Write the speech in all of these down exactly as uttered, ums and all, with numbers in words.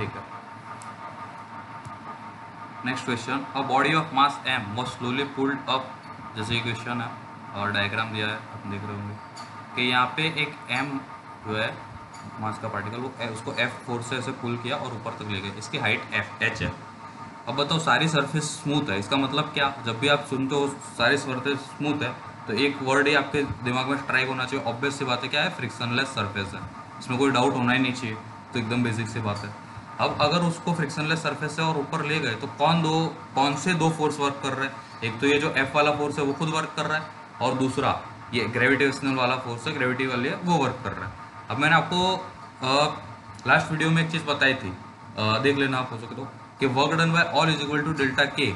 ठीक है। Next question, a body of mass m was slowly pulled up, जैसे ये क्वेश्चन है और डायग्राम दिया है आप देख रहे होंगे कि यहाँ पे एक m जो है मास का पार्टिकल, वो उसको f फोर्स से ऐसे पुल किया और ऊपर तक ले गए, इसकी हाइट f h है। अब बताओ सारी सरफेस स्मूथ है, इसका मतलब क्या? जब भी आप सुनते हो सारी सरफेस स्मूथ है तो एक वर्ड ही आपके दिमाग में स्ट्राइक होना चाहिए, ऑब्वियस सी बात है, क्या है? फ्रिक्शनलेस सरफेस है, इसमें कोई डाउट होना ही नहीं चाहिए, तो एकदम बेसिक सी बात है। अब अगर उसको फ्रिक्शनलेस सरफेस से और ऊपर ले गए तो कौन दो कौन से दो फोर्स वर्क कर रहे हैं? एक तो ये जो एफ वाला फोर्स है वो खुद वर्क कर रहा है, और दूसरा ये ग्रेविटेशनल वाला फोर्स है, ग्रेविटी वाली है, वो वर्क कर रहा है। अब मैंने आपको लास्ट वीडियो में एक चीज़ बताई थी, आ, देख लेना आप हो सके तो, कि work done by all is equal to delta K,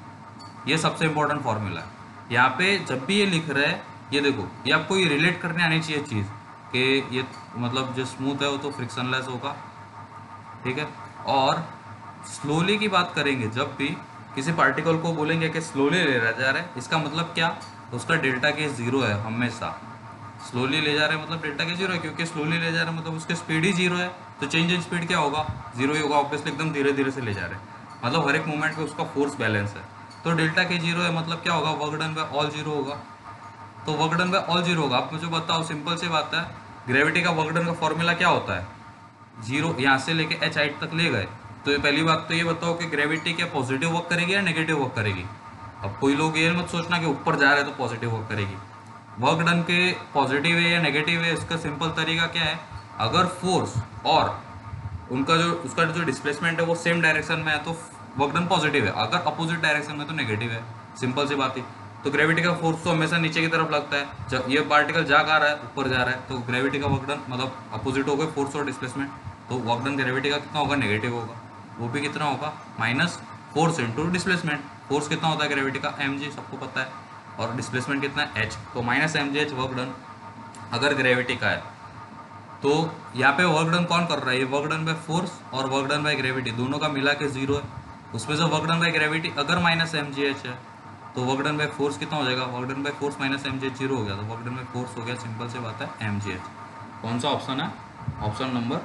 ये सबसे इंपॉर्टेंट फॉर्मूला है। यहाँ पे जब भी ये लिख रहे हैं, ये देखो, ये आपको ये रिलेट करने आनी चाहिए चीज़ कि ये मतलब जो स्मूथ है वो तो फ्रिक्शनलेस होगा, ठीक है। और स्लोली की बात करेंगे, जब भी किसी पार्टिकल को बोलेंगे कि स्लोली ले रहा जा रहा है, इसका मतलब क्या? उसका डेल्टा के जीरो है हमेशा। स्लोली ले जा रहे हैं मतलब डेल्टा के जीरो है, क्योंकि स्लोली ले जा रहे हैं मतलब उसकी स्पीड ही जीरो है, तो चेंज इन स्पीड क्या होगा? जीरो ही होगा, ऑब्वियसली एकदम धीरे धीरे से ले जा रहे हैं, मतलब हर एक मोमेंट पे उसका फोर्स बैलेंस है, तो डेल्टा के जीरो है, मतलब क्या होगा? Work done by all zero होगा। तो work done by all zero होगा। आप मुझे बताओ, सिंपल सी बात है, ग्रेविटी का वर्क डन का फॉर्मूला क्या होता है? जीरो, यहाँ से लेके एच हाइट तक ले गए, तो ये पहली बात तो ये बताओ कि ग्रेविटी क्या पॉजिटिव वर्क करेगी या नेगेटिव वर्क करेगी? अब कोई लोग ये मत सोचना कि ऊपर जा रहे हैं तो पॉजिटिव वर्क करेगी। वर्क डन के पॉजिटिव है या नेगेटिव है, इसका सिंपल तरीका क्या है? अगर फोर्स और उनका जो उसका जो डिस्प्लेसमेंट है वो सेम डायरेक्शन में है तो वर्क डन पॉजिटिव है, अगर अपोजिट डायरेक्शन में तो नेगेटिव है, सिंपल सी बात है। तो ग्रेविटी का फोर्स तो हमेशा नीचे की तरफ लगता है, जब ये पार्टिकल जा आ रहा है ऊपर जा रहा है, तो ग्रेविटी का वर्क डन मतलब अपोजिट हो गए फोर्स और डिस्प्लेसमेंट, तो वर्क डन ग्रेविटी का कितना होगा? नेगेटिव होगा। वो भी कितना होगा? Minus force into displacement. Force कितना होता है ग्रेविटी का? एम जी, सबको पता है, और डिस्प्लेसमेंट कितना है? एच, तो minus M G H work done अगर ग्रेविटी का है। तो यहाँ पे वर्क डन कौन कर रहा है? ये वर्क डन बाय फोर्स और वर्क डन बाय ग्रेविटी दोनों का मिला के जीरो है। उसमें से वर्क डन बाय ग्रेविटी अगर माइनस एम जी एच है तो वर्क डन बाय फोर्स कितना हो जाएगा? Work done by force minus M G H zero हो गया, तो वर्क डन बाय फोर्स हो गया, सिंपल से बात है, एम जी एच। कौन सा ऑप्शन है? Option number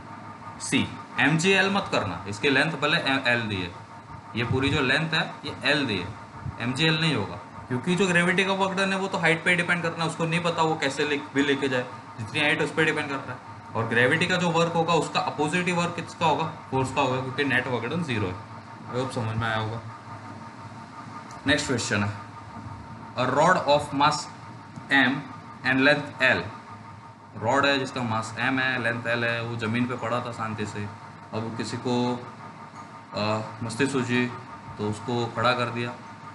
C. M G L मत करना, इसके लेंथ पहले एल दी है, ये पूरी जो लेंथ है ये एल दी है, एम जी एल नहीं होगा, क्योंकि जो ग्रेविटी का वर्क डन है वो तो हाइट पे डिपेंड करना है, उसको नहीं पता वो कैसे लिख भी लेके जाए, जितनी हाइट उस पर डिपेंड करता है। और ग्रेविटी का जो वर्क होगा उसका अपोजिट वर्क किसका होगा? फोर्स का होगा, क्योंकि नेट वर्क डन जीरो है। आई होप समझ में आया होगा। नेक्स्ट क्वेश्चन है, a rod of mass M and length L, rod है जिसका मास एम है, लेंथ एल है, वो ज़मीन पे पड़ा था शांति से, अब किसी को मस्ती सूझी तो उसको खड़ा कर दिया।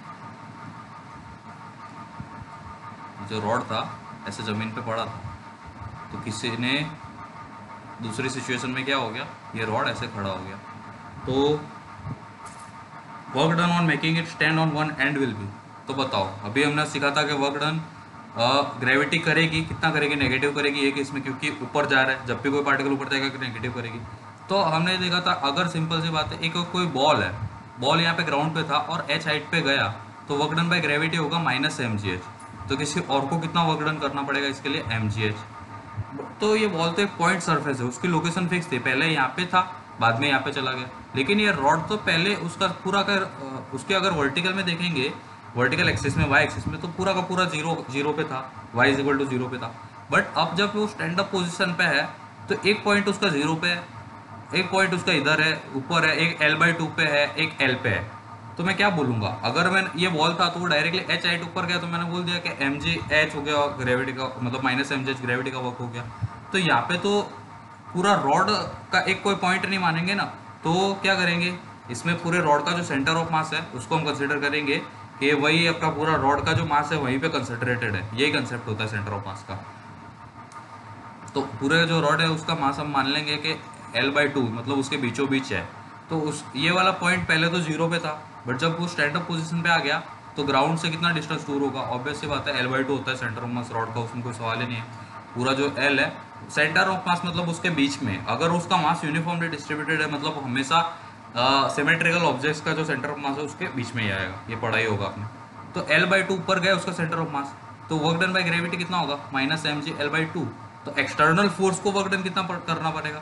जो रॉड था ऐसे ज़मीन पे पड़ा था, तो किसी ने दूसरी सिचुएशन में क्या हो गया? ये रॉड ऐसे खड़ा हो गया, तो work done on making it stand on one end will be. तो बताओ, अभी हमने सीखा था कि वर्क डन ग्रेविटी करेगी, कितना करेगी? नेगेटिव करेगी, एक इसमें क्योंकि ऊपर जा रहा है, जब भी कोई पार्टिकल ऊपर जाएगा नेगेटिव करेगी। तो हमने देखा था, अगर सिंपल सी बात है, एक कोई बॉल है, बॉल यहाँ पे ग्राउंड पे था और एच हाइट पे गया, तो वर्क डन बाय ग्रेविटी होगा माइनस एम जी एच, तो किसी और को कितना वर्क डन करना पड़ेगा इसके लिए? M G H. तो ये बॉल तो एक पॉइंट सरफेस है, उसकी लोकेशन फिक्स थी, पहले यहाँ पे था, बाद में यहाँ पे चला गया, लेकिन ये रॉड तो पहले उसका पूरा कर उसके अगर वर्टिकल में देखेंगे, वर्टिकल एक्सिस में, वाई एक्सिस में, तो पूरा का पूरा जीरो जीरो पे था, Y is equal to zero पे था। बट अब जब वो स्टैंड अप पोजिशन पे है तो एक पॉइंट उसका जीरो पे है, एक पॉइंट उसका इधर है ऊपर है, एक एल बाई टू पे है, एक एल पे है। तो मैं क्या बोलूँगा? अगर मैं ये बॉल था तो वो डायरेक्टली एच हाइट ऊपर गया, तो मैंने बोल दिया कि एम जी एच हो गया, ग्रेविटी का मतलब minus M G H gravity का वर्क हो गया। तो यहाँ पे तो पूरा रॉड का एक कोई पॉइंट नहीं मानेंगे ना, तो क्या करेंगे? इसमें पूरे रॉड का जो सेंटर ऑफ मास है उसको हम कंसिडर करेंगे कि वही आपका पूरा रॉड का जो मास है वहीं पे कंसंट्रेटेड है, यही कंसेप्ट होता है सेंटर ऑफ मास का। तो पूरे जो रॉड है उसका मास हम मान लेंगे कि एल बाई टू, मतलब उसके बीचों बीच है, तो उस ये वाला पॉइंट पहले तो जीरो पे था, बट जब वो स्टैंड अप पोजीशन पे आ गया तो ग्राउंड से कितना डिस्टेंस दूर होगा? ऑब्वियस सी बात है, एल बाई टू होता है सेंटर ऑफ मास रॉड का, उसमें कोई सवाल ही नहीं है। पूरा जो एल है सेंटर ऑफ मास मतलब उसके बीच में, अगर उसका मास यूनिफॉर्मली डिस्ट्रीब्यूटेड है, मतलब हमेशा सिमेट्रिकल ऑब्जेक्ट्स का जो सेंटर ऑफ मास है उसके बीच में ही आएगा, ये पढ़ा ही होगा आपने। तो एल बाई टू ऊपर गया उसका सेंटर ऑफ मास, तो वर्क डन बाई ग्रेविटी कितना होगा? Minus M G L by two. तो एक्सटर्नल फोर्स को वर्क डन कितना करना पड़ेगा?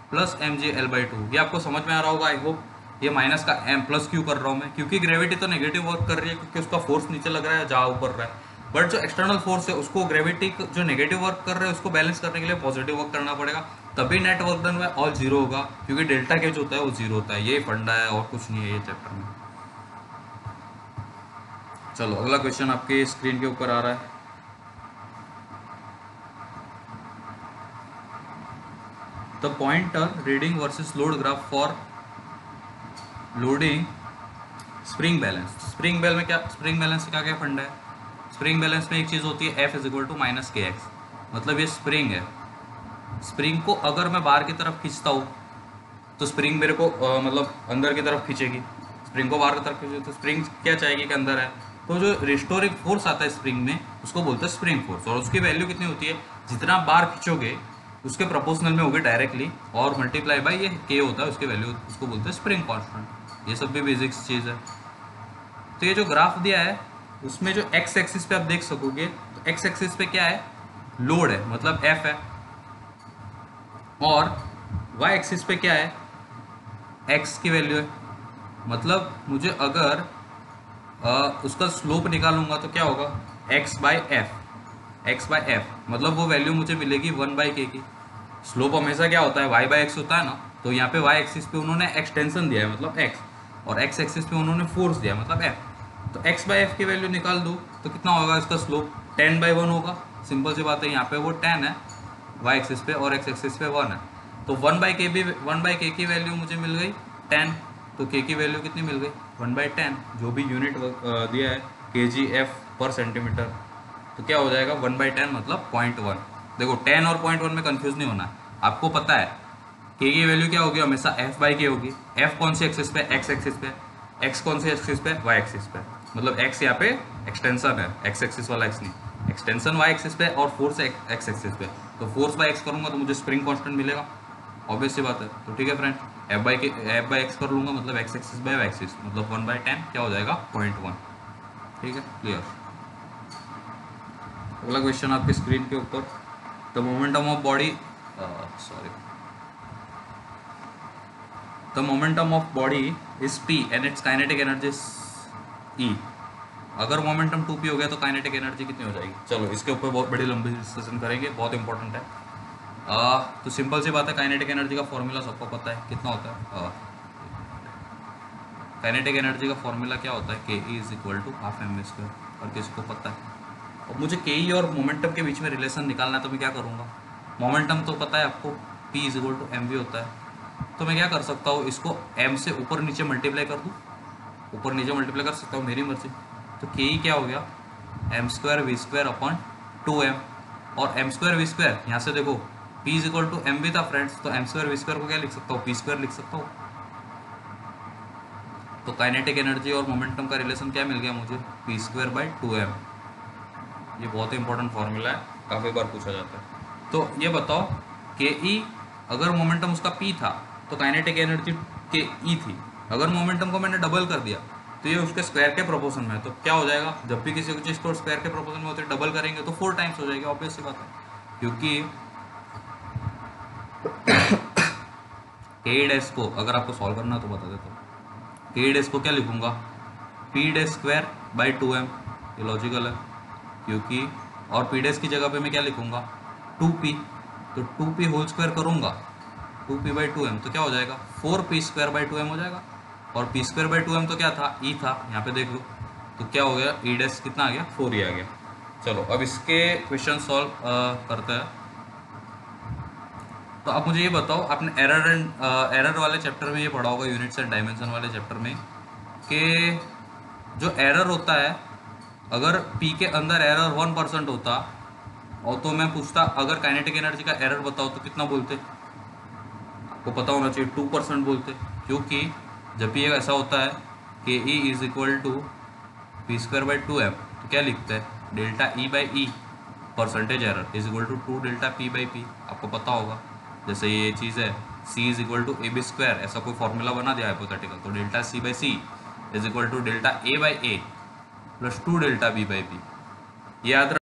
Plus M G L by two. ये आपको समझ में आ रहा होगा आई होप। ये माइनस का एम प्लस क्यू कर रहा हूँ मैं, क्योंकि ग्रेविटी तो नेगेटिव वर्क कर रही है, क्योंकि उसका फोर्स नीचे लग रहा है जहाँ ऊपर रहा है। बट जो एक्सटर्नल फोर्स है उसको ग्रेविटी जो नेगेटिव वर्क कर रहा है उसको बैलेंस करने के लिए पॉजिटिव वर्क करना पड़ेगा, तभी नेट वर्क डन हुआ और जीरो होगा, क्योंकि डेल्टा के जो होता है वो जीरो होता है। ये फंडा है और कुछ नहीं है ये चैप्टर में। चलो अगला क्वेश्चन आपके स्क्रीन के ऊपर आ रहा है। The pointer reading versus load graph for loading spring balance. Spring बैल में क्या, स्प्रिंग बैलेंस का क्या फंडा है? स्प्रिंग बैलेंस में एक चीज़ होती है F is equal to minus K X. मतलब ये स्प्रिंग है, स्प्रिंग को अगर मैं बाहर की तरफ खींचता हूँ तो स्प्रिंग मेरे को आ, मतलब अंदर की तरफ खींचेगी। स्प्रिंग को बाहर की तरफ खींचे तो स्प्रिंग क्या चाहेगी कि अंदर है। तो जो रिस्टोरिंग फोर्स आता है स्प्रिंग में उसको बोलते हैं स्प्रिंग फोर्स, और उसकी वैल्यू कितनी होती है, जितना बार खींचोगे उसके प्रोपोर्शनल में होगी डायरेक्टली, और मल्टीप्लाई बाय ये के होता है उसकी वैल्यू, उसको बोलते हैं स्प्रिंग कॉन्स्टेंट। ये सब भी बेसिक्स चीज़ है। तो ये जो ग्राफ दिया है उसमें जो एक्स एक्सिस पे आप देख सकोगे, तो एक्स एक्सिस पे क्या है, लोड है मतलब एफ है, और वाई एक्सिस पे क्या है, एक्स की वैल्यू है। मतलब मुझे अगर आ, उसका स्लोप निकालूंगा तो क्या होगा, X by F, X by F मतलब वो वैल्यू मुझे मिलेगी वन बाई के की। स्लोप हमेशा क्या होता है, वाई बाई एक्स होता है ना, तो यहाँ पे वाई एक्सिस पे उन्होंने एक्सटेंशन दिया है मतलब एक्स, और एक्स एक्सिस पे उन्होंने फोर्स दिया है मतलब एफ। तो एक्स बाई एफ की वैल्यू निकाल दूँ तो कितना होगा इसका स्लोप, टेन बाई वन होगा। सिंपल सी बात है, यहाँ पे वो टेन है वाई एक्सिस पे और एक्स एक्सिस पे वन है, तो वन बाई के भी वन बाई के की वैल्यू मुझे मिल गई टेन। तो के की वैल्यू कितनी मिल गई, वन बाई टेन, जो भी यूनिट दिया है के जी एफ पर सेंटीमीटर, तो क्या हो जाएगा वन बाई टेन मतलब पॉइंट वन। देखो टेन और पॉइंट वन में कंफ्यूज नहीं होना है, आपको पता है के की वैल्यू क्या होगी, हमेशा एफ बाई के होगी। एफ कौन सी एक्सिस पे, एक्स एक्सिस पे, एक्स कौन सी एक्सिस पे, वाई एक्सिस पे, मतलब एक्स यहाँ पे एक्सटेंशन है, एक्स एक्सिस वाला एक्स नहीं, एक्सटेंशन वाई एक्सिस पे और फोर्स एक्स एक्सिस पे। तो फोर्स बाई एक्स करूंगा तो मुझे स्प्रिंग कांस्टेंट मिलेगा, ऑब्वियस सी बात है। तो ठीक है friend, F by K F by X कर लूंगा मतलब X axis by Y axis, मतलब वन बाई टेन क्या हो जाएगा पॉइंट वन। ठीक है, क्लियर। अगला क्वेश्चन आपके स्क्रीन के ऊपर, the momentum of body sorry the momentum of body is P and its kinetic energy E. अगर मोमेंटम टू पी हो गया तो काइनेटिक एनर्जी कितनी हो जाएगी। चलो इसके ऊपर बहुत बड़ी लंबी डिस्कशन करेंगे, बहुत इंपॉर्टेंट है। आ, तो सिंपल सी बात है, काइनेटिक एनर्जी का फॉर्मूला सबको पता है, कितना होता है, काइनेटिक एनर्जी का फॉर्मूला क्या होता है, K E is equal to half M V square, और किसी को पता है। और मुझे के ई और मोमेंटम के बीच में रिलेशन निकालना है, तो मैं क्या करूँगा, मोमेंटम तो पता है आपको P is equal to M V होता है, तो मैं क्या कर सकता हूँ, इसको एम से ऊपर नीचे मल्टीप्लाई कर दूँ, ऊपर नीचे मल्टीप्लाई कर सकता हूँ, मेरी मर्जी। तो के ई क्या हो गया, M square V square upon two M, और एम स्क्वायर वी स्क्वायर यहाँ से देखो P is equal to M V था फ्रेंड्स, तो एम स्क्वायर वी स्क्वायर को क्या लिख सकता हूँ, पी स्क्वायर लिख सकता हूँ। तो काइनेटिक एनर्जी और मोमेंटम का रिलेशन क्या मिल गया मुझे, P square by two M. ये बहुत ही इंपॉर्टेंट फॉर्मूला है, काफ़ी बार पूछा जाता है। तो ये बताओ के ई अगर मोमेंटम उसका पी था तो काइनेटिक एनर्जी के ई थी, अगर मोमेंटम को मैंने डबल कर दिया तो ये उसके स्क्वायर के प्रोपोर्शन में है, तो क्या हो जाएगा, जब भी किसी चीज़ को स्क्वायर के प्रोपोर्शन में होते हैं डबल करेंगे तो फोर टाइम्स हो जाएगी, ऑब्वियस सी बात है। क्योंकि के डैश को अगर आपको सॉल्व करना तो बता देता हूँ, के डैश को क्या लिखूंगा, P dash square by two M, ये लॉजिकल है क्योंकि, और पी डैश की जगह पे मैं क्या लिखूंगा, टू पी, तो टू पी होल स्क्वायर करूंगा two P by two M, तो क्या हो जाएगा four P square by two M हो जाएगा, और P square by two M तो क्या था, ई था, यहाँ पे देख लो, तो क्या हो गया, ई डैश कितना आ गया, फोर ही आ गया। चलो अब इसके क्वेश्चन सॉल्व करते हैं। तो आप मुझे ये बताओ, आपने एरर एंड एरर वाले चैप्टर में ये पढ़ा होगा, यूनिट्स एंड डायमेंशन वाले चैप्टर में, कि जो एरर होता है, अगर पी के अंदर एरर वन परसेंट होता और तो मैं पूछता अगर काइनेटिक एनर्जी का एरर बताओ तो कितना बोलते, आपको पता होना चाहिए टू परसेंट बोलते, क्योंकि जब भी ये ऐसा होता है कि E is equal to P square by two M, तो क्या लिखते हैं, delta E by E percentage error is equal to two delta P by P. आपको पता होगा, जैसे ये चीज़ है C is equal to A B square, ऐसा कोई फॉर्मूला बना दिया हाइपोथेटिकल, तो delta C by C is equal to delta A by A plus two delta B by B. याद